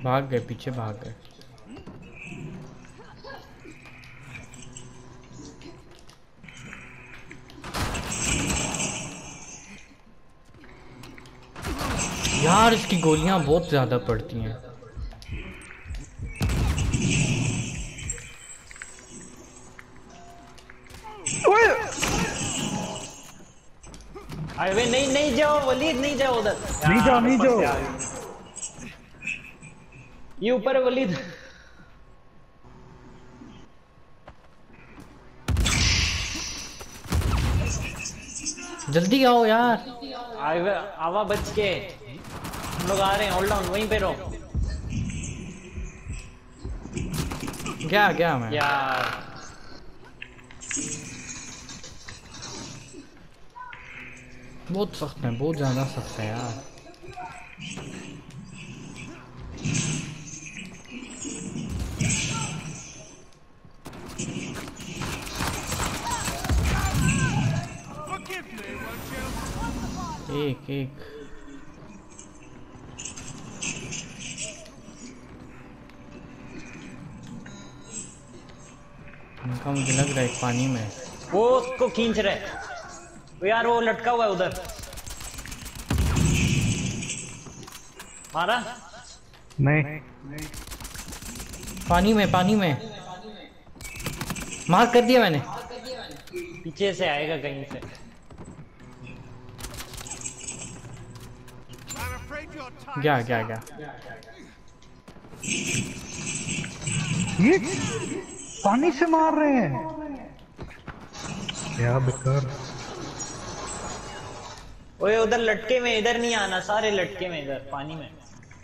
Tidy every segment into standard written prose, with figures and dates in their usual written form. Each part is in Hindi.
भाग गए, पीछे भाग गए। यार इसकी गोलियां बहुत ज्यादा पड़ती हैं। अरे नहीं नहीं जाओ वलीद, नहीं जाओ उधर, नहीं जाओ नहीं जाओ। ये ऊपर है वलीद। जल्दी आओ यार। आवा बच के, हम लोग आ रहे हैं। होल्ड ऑन, वहीं पे रहो। गया मैं यार बहुत सख्त है, बहुत ज्यादा सख्त है यार। एक एक उनका मुझे लग रहा है पानी में वो उसको खींच रहे। तो यार वो लटका हुआ है उधर। मारा नहीं पानी में मार कर दिया मैंने। पीछे से आएगा कहीं से। गया ये पानी से मार रहे हैं क्या बेकार। ओए उधर लटके में, इधर नहीं आना, सारे लटके में इधर पानी में।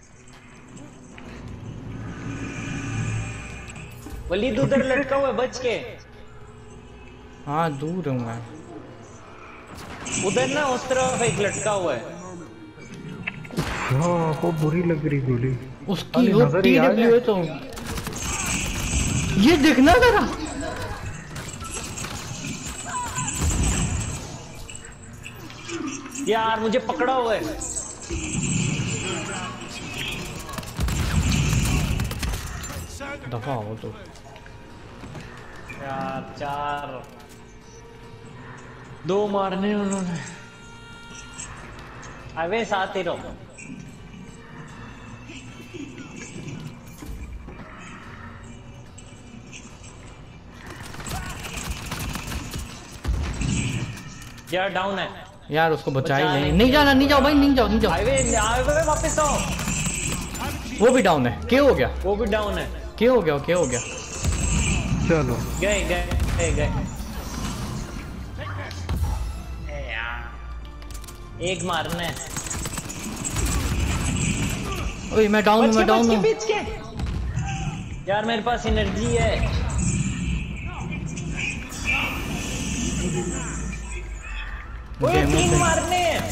वलीद उधर लटका हुआ है, बच के। हाँ दूर हूँ मैं। उधर ना उस तरफ एक लटका हुआ है। वो बुरी लग रही गोली उसकी वो TW है तो ये देखना जरा। यार मुझे पकड़ा हुआ है। दफा हो तो यार 4 2 मारने उन्होंने। अबे साथ ही रहो। यार डाउन है यार, उसको बचा ही नहीं। नहीं जाना, नहीं जाओ भाई, नहीं जाओ। हाईवे वापस आओ। वो भी डाउन है। क्या हो गया? वो भी डाउन है। क्या हो गया? चलो गए। एक मारना है। ओए मैं डाउन हूँ। यार मेरे पास एनर्जी है। ओए 3 मारने हैं।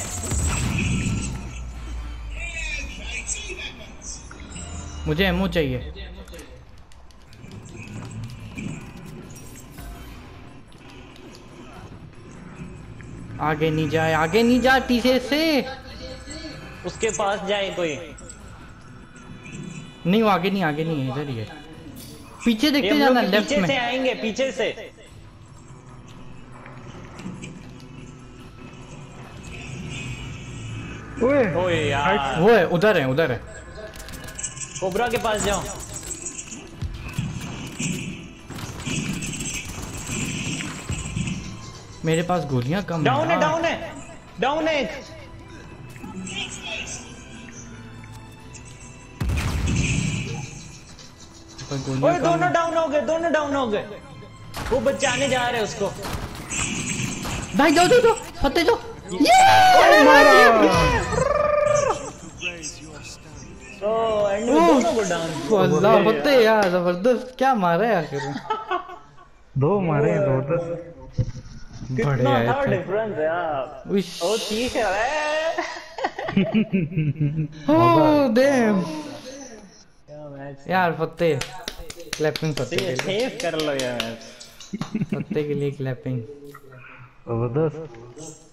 मुझे एमो चाहिए। आगे नहीं जा पीछे से। उसके पास जाए कोई। नहीं वो आगे नहीं है, इधर ही है। पीछे देखते जाना, लेफ्ट में। पीछे से आएंगे, पीछे से। ओए यार वो है, उधर है। कोबरा के पास जाओ। मेरे पास गोलियां कम डाउन है एक। ओए दोनों डाउन हो गए। वो बचाने जा रहे उसको। भाई जाओ फतेह जाओ। अल्लाह फतेह यार, जबरदस्त। क्या मारा है आखिर में। 2 मारे जबरदस्त। कितना था डिफरेंस यार। ओ ठीक है। ओह डैम मैच यार। फतेह क्लैपिंग फतेह के लिए। सेव कर लो यार मैच। फतेह के लिए क्लैपिंग। जबरदस्त।